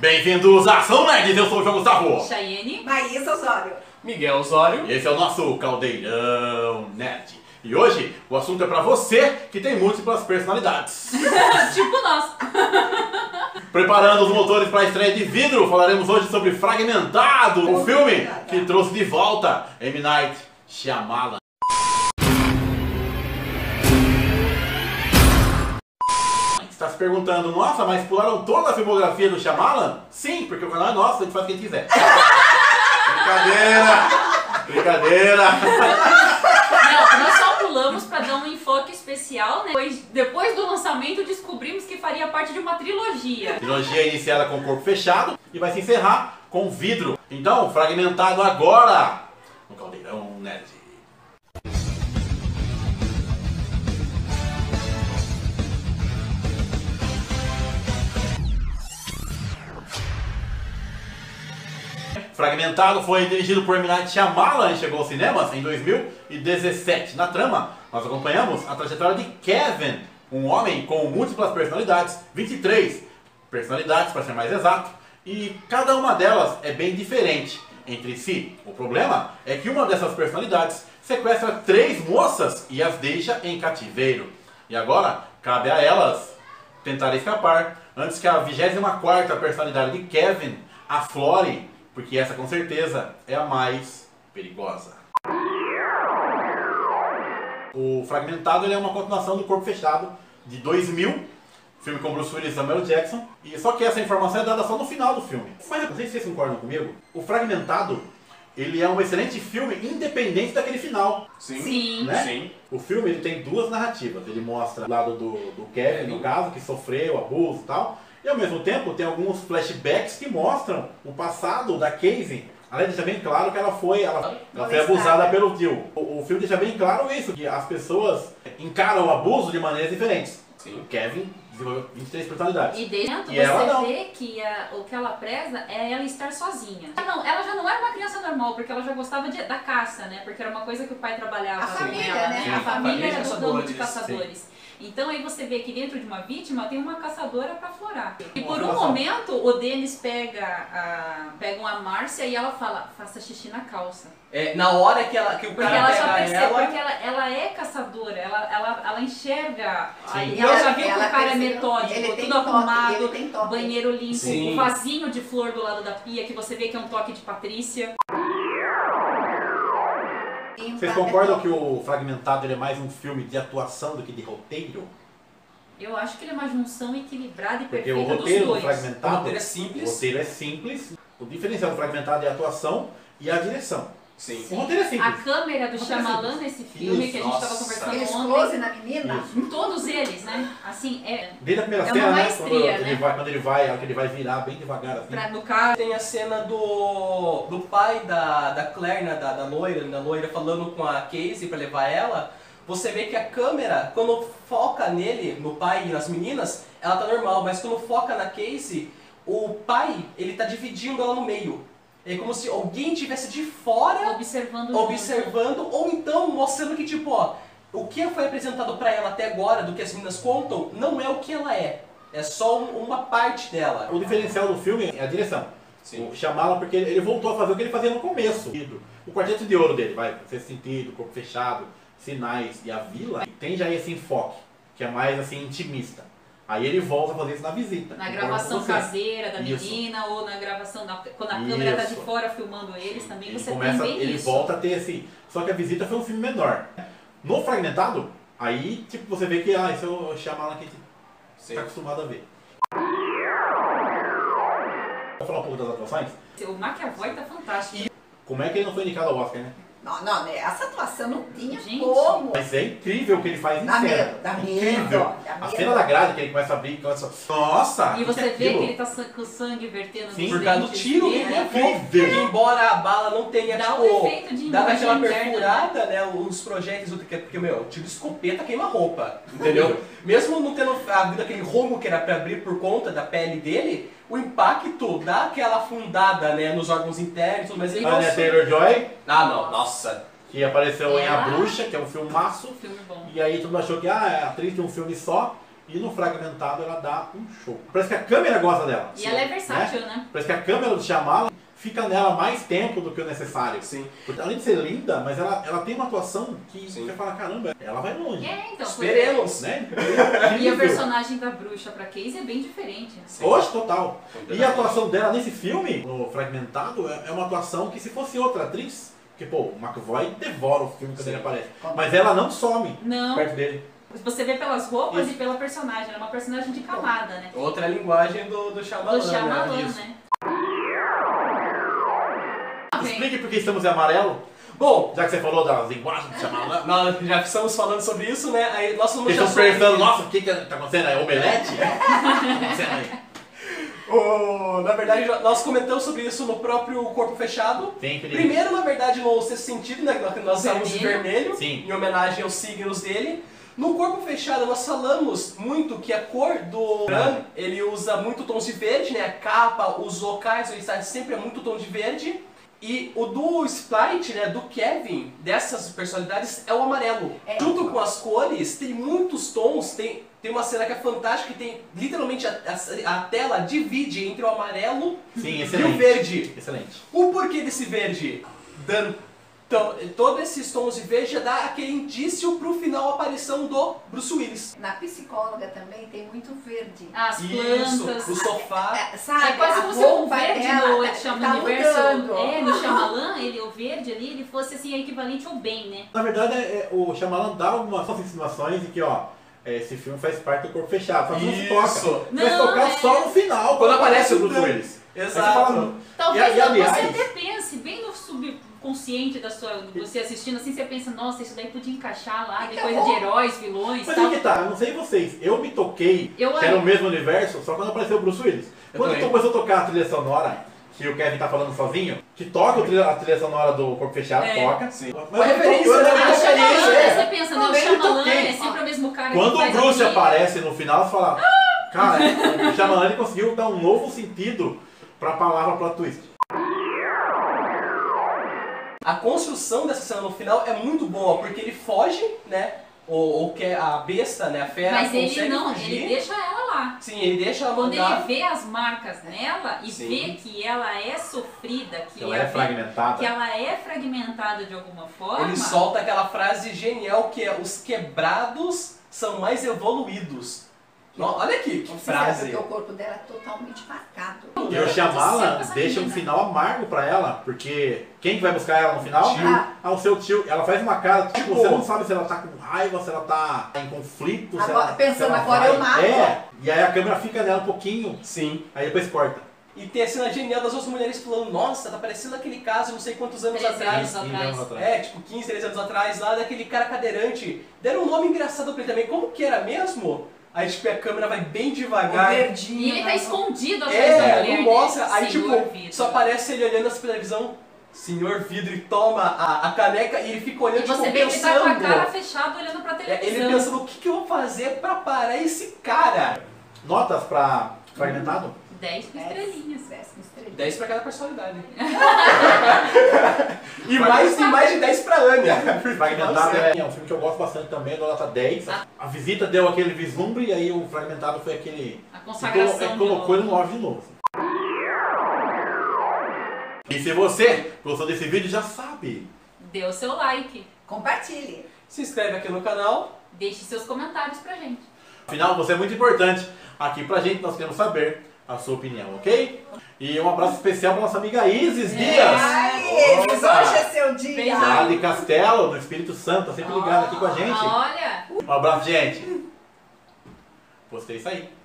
Bem-vindos à Ação Nerds, eu sou o João Gustavo. Chayenne. Maísa Osório. Miguel Osório. E esse é o nosso Caldeirão Nerd. E hoje o assunto é pra você que tem múltiplas personalidades. Tipo nós. Preparando os motores para a estreia de vidro, falaremos hoje sobre Fragmentado, o filme que trouxe de volta M. Night Shyamalan. Está se perguntando, nossa, mas pularam toda a filmografia do Shyamalan? Sim, porque o canal é nosso, a gente faz o que a gente quiser. Brincadeira! Não, nós só pulamos pra dar um enfoque especial, né? Depois do lançamento descobrimos que faria parte de uma trilogia. Trilogia iniciada com o corpo fechado e vai se encerrar com vidro. Então, Fragmentado agora no Caldeirão Nerd. Fragmentado foi dirigido por M. Night Shyamalan e chegou aos cinemas em 2017. Na trama, nós acompanhamos a trajetória de Kevin, um homem com múltiplas personalidades, 23 personalidades para ser mais exato, e cada uma delas é bem diferente entre si. O problema é que uma dessas personalidades sequestra 3 moças e as deixa em cativeiro. E agora, cabe a elas tentar escapar antes que a 24ª personalidade de Kevin aflore, porque essa com certeza é a mais perigosa. O Fragmentado ele é uma continuação do Corpo Fechado de 2000, filme com Bruce Willis e Samuel Jackson, e só que essa informação é dada só no final do filme. Mas não sei se vocês concordam comigo, o Fragmentado ele é um excelente filme independente daquele final. Sim. Né? Sim. O filme ele tem 2 narrativas, ele mostra o lado do Kevin, no caso, que sofreu abuso e tal, e ao mesmo tempo tem alguns flashbacks que mostram o passado da Casey. Além de deixar bem claro que ela foi abusada pelo tio. O filme deixa bem claro isso, que as pessoas encaram o abuso de maneiras diferentes. Sim. O Kevin desenvolveu 23 personalidades. E dentro E ela você não. vê que o que ela preza é ela estar sozinha. Ela já não era uma criança normal, porque ela já gostava da caça, né? Porque era uma coisa que o pai trabalhava A com família, ela, né? né? Sim. A família era do Caçadores, de caçadores. Então aí você vê que dentro de uma vítima tem uma caçadora pra florar. E por um Nossa. momento o Dennis pegam a Márcia e ela fala, faça xixi na calça. É, na hora que o Porque cara ela já pega percebe, ela... porque ela é caçadora, ela enxerga, Sim. ela já viu que Ela o cara é percebeu, metódico, ele tem tudo toque, arrumado, ele tem toque. banheiro limpo, Sim. o vasinho de flor do lado da pia, que você vê que é um toque de Patrícia. Vocês concordam que o Fragmentado ele é mais um filme de atuação do que de roteiro? Eu acho que ele é uma junção equilibrada e Porque o perfeita dos roteiro do dois. Fragmentado, O roteiro é simples. o roteiro é simples. O diferencial do Fragmentado é a atuação e a direção. Sim. O roteiro é A simples. câmera do Shyamalan nesse filme, que a gente estava Nossa. conversando Aquele ontem, close na menina. Isso. todos eles, né? Assim, Desde a primeira É uma cena, né? maestria, Quando né? ele vai virar bem devagar assim. no caso, Tem a cena do pai da Claire, né, da loira, falando com a Casey pra levar ela. Você vê que a câmera, quando foca nele, no pai e nas meninas, ela tá normal, mas quando foca na Casey, o pai, ele tá dividindo ela no meio. É como se alguém tivesse de fora observando ou então mostrando que, tipo, ó, o que foi apresentado pra ela até agora, do que as meninas contam, não é o que ela é. É só uma parte dela. O diferencial do filme é a direção. Sim. O Shyamalan, porque ele voltou a fazer o que ele fazia no começo. O quarteto de ouro dele, vai, Sexto Sentido, Corpo Fechado, Sinais e A Vila, tem já esse enfoque, que é mais assim, intimista. Aí ele volta a fazer isso na visita. Na concordo gravação com você. caseira da Isso. menina, ou na gravação, quando a câmera tá de Isso. fora filmando eles, também Ele você começa, tem bem ele isso. volta a ter esse... Só que a visita foi um filme menor. No Fragmentado, aí tipo, você vê que esse é o Shyamalan que a gente Sim. está acostumado a ver. Vou falar um pouco das atuações? O McAvoy tá fantástico. Como é que ele não foi indicado ao Oscar, né? Não, né? Essa atuação não tinha Gente. como. Mas é incrível o que ele faz em Dá cena. medo, dá medo, Incrível. dá A medo. cena da grade que ele começa a abrir, começa... Nossa! E você que vê que aquilo? ele tá com o sangue vertendo Sim, nos Por causa do dentes tiro que dele. ele levou, Incrível. que embora a bala não tenha, Dá um tipo, efeito de dava aquela imagem interna, perfurada, né, os projéteis, porque, meu, tiro de escopeta queima roupa, entendeu? Mesmo não tendo havido aquele rumo que era pra abrir por conta da pele dele, o impacto dá aquela afundada, né, nos órgãos internos, mas ele Anya Taylor-Joy, Ah, não, nossa. que apareceu em A Ela- Bruxa, que é um filmaço. Filme bom. E aí todo mundo achou que a atriz de um filme só. E no fragmentado ela dá um show. Parece que a câmera gosta dela. E ela é versátil, né? Parece que a câmera do Shyamalan fica nela mais tempo do que o necessário. Sim. Porque, além de ser linda, mas ela tem uma atuação que Sim. você fala, caramba, ela vai longe. Então. Esperemos. Né? E a Incrível. personagem da bruxa pra Casey é bem diferente. Sim. Hoje, total. E a atuação dela nesse filme, no Fragmentado, é uma atuação que se fosse outra atriz, porque, pô, o McAvoy devora o filme quando Sim. ele aparece. Mas ela não some Não. perto dele. Você vê pelas roupas Isso. e pela personagem. Ela é uma personagem de camada, né? Outra linguagem do Shyamalan, Do Shyamalan, Isso. né? Explique por que estamos em amarelo, Bom, já que você falou das linguagens do Shyamalan. nós já estamos falando sobre isso, né? Aí nós Vocês estão pensando, nossa, o que tá acontecendo? É omelete? O que tá acontecendo aí? Na verdade, nós comentamos sobre isso no próprio Corpo Fechado. Sempre. Primeiro, na verdade, no Sexto Sentido, né? Que nós usamos de vermelho, Sim. em homenagem aos signos dele. No Corpo Fechado, nós falamos muito que a cor do Bran, ele usa muito tons de verde, né? A capa, os locais, o está sempre é muito tom de verde. E o do Sprite, né, do Kevin, dessas personalidades, é o amarelo. Junto com as cores, tem muitos tons, tem uma cena que é fantástica, que tem literalmente a tela divide entre o amarelo Sim, e excelente. o verde. Excelente. O porquê desse verde? Então, todos esses tons de verde já dá aquele indício pro final a aparição do Bruce Willis. Na psicóloga também tem muito verde. As Isso, plantas. o sofá. Sabe? É quase a como se o roupa verde dela no tá Shyamalan universo. mudando. No Shyamalan, o verde ali, ele fosse assim, equivalente ao bem, né? Na verdade, o Shyamalan dá algumas insinuações de que, ó, esse filme faz parte do Corpo Fechado, só que não se toca. Isso. Vai Não, tocar só no final, Quando aparece o Bruce Dan. Willis. Aí você Exato. fala, Talvez E aliás- você até pense, bem no subconsciente de você assistindo, assim, você pensa, nossa, isso daí podia encaixar lá, de Então, coisa de heróis, vilões e mas tal. aí que tá, eu não sei vocês, eu me toquei Eu que era o mesmo universo só quando apareceu o Bruce Willis. Eu Quando também. começou a tocar a trilha sonora, que o Kevin tá falando sozinho, que toca a trilha sonora do Corpo Fechado, É. toca. Sim. Mas Uma eu referência, tô- eu né? lembro Ah, da o Shyamalan, experiência, você pensa, não, o Eu nem Shyamalan toquei. é sempre o mesmo cara Quando que o faz Bruce a aparece no final, você fala, cara, o Shyamalan ele conseguiu dar um novo sentido pra palavra plot twist. A construção dessa cena no final é muito boa, porque ele foge, né? Ou que a besta, né? A fera Mas ele consegue não, fugir. ele deixa ela lá. Sim, ele deixa ela Quando mandar. ele vê as marcas nela e Sim. vê que ela é sofrida, que Ela é fragmentada. que ela é fragmentada de alguma forma, Ele solta aquela frase genial que é: os quebrados são mais evoluídos. Olha aqui, que Você frase. sabe que o corpo dela é totalmente marcado. E o Shyamalan deixa um final amargo pra ela, porque quem que vai buscar ela no final? Tio. O seu tio. Ela faz uma cara, tipo, Tipo, você não sabe se ela tá com raiva, se ela tá em conflito, se Agora, ela, pensando, se ela agora vai. eu mato. E aí a câmera fica nela um pouquinho, Sim. aí depois corta. E tem a cena genial das duas mulheres falando: nossa, tá parecendo aquele caso não sei quantos anos 13 atrás. anos 15 anos atrás. É, tipo 15, 13 anos atrás, lá daquele cara cadeirante. Deram um nome engraçado pra ele também. Como que era mesmo? Aí, tipo, a câmera vai bem O devagar. verdinho. e ele tá né? escondido atrás da É, mulher, não mostra. né? Aí, Senhor tipo, vidro. só aparece ele olhando assim pra televisão. Senhor Vidro, e toma a caneca e ele fica olhando, E tipo, você vê que ele tá com a pensando. cara fechada olhando pra televisão. Ele pensando: o que eu vou fazer pra parar esse cara? Notas pra fragmentado? 10 com estrelinhas. 10 pra cada personalidade. e mais de 10 pra Anya. Fragmentado é um filme que eu gosto bastante também, dou nota 10. A visita deu aquele vislumbre e aí o fragmentado foi aquele. A consagração. Colocou ele no auge de novo. E se você gostou desse vídeo, já sabe. Dê o seu like. Compartilhe. Se inscreve aqui no canal. Deixe seus comentários pra gente. Afinal, você é muito importante aqui pra gente, nós queremos saber a sua opinião, ok? E um abraço especial pra nossa amiga Isis Dias. Ai, Isis, Opa! hoje é seu dia. Beijo. Lá de Castelo, no Espírito Santo, tá sempre ligado aqui com a gente. Olha! Um abraço, gente. Postei isso aí.